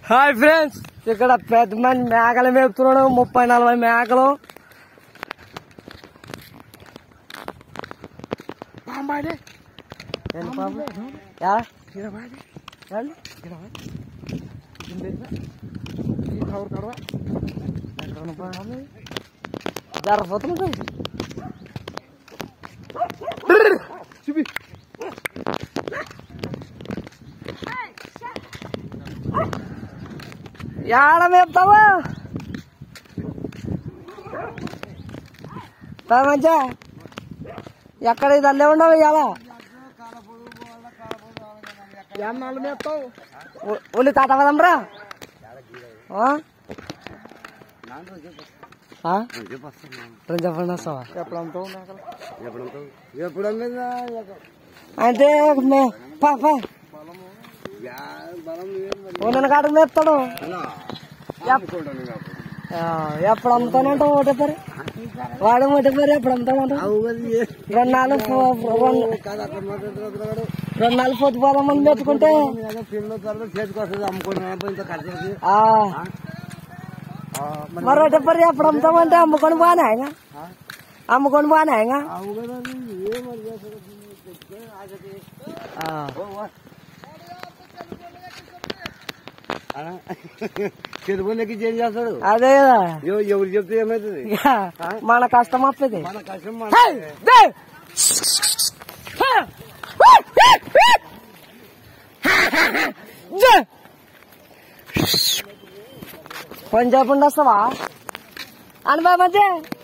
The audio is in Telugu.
హాయ్ ఫ్రెండ్స్, ఇక్కడ పెద్ద మంది మేకలు మేపుతున్నాడు. 30-40 మేకలు. జరపోతుంది చూపి. యాడ మేపుతావా మంచిగా? ఎక్కడ ఇది అల్లే ఉండవు ఇవాళ. మేపుతావు ఒళ్ళు తాత పదమ్రా. చెప్పండి వస్తావా? అంటే నన్ను కాటకు మేపుతాడు. ఎప్పుడు అమ్ముతానంటావు? ఒకటే పరి వాడు ఒకటే పరి ఎప్పుడు అమ్ముతానంటావు? 2 నాలుగు పొద్దు పోదామని మెచ్చుకుంటే మరి ఒకటే పరి ఎప్పుడు అమ్ముతామంటే అమ్ముకొని బానే అమ్ముకొని బానే చెరువులకి చేంజ్ చేస్తాడు. అదే కదా, ఎవరు చెప్తే ఏమైతుంది? మన కష్టం వస్తుంది. మన కష్టం కొంచెం వస్తావా అని బాగా మంచి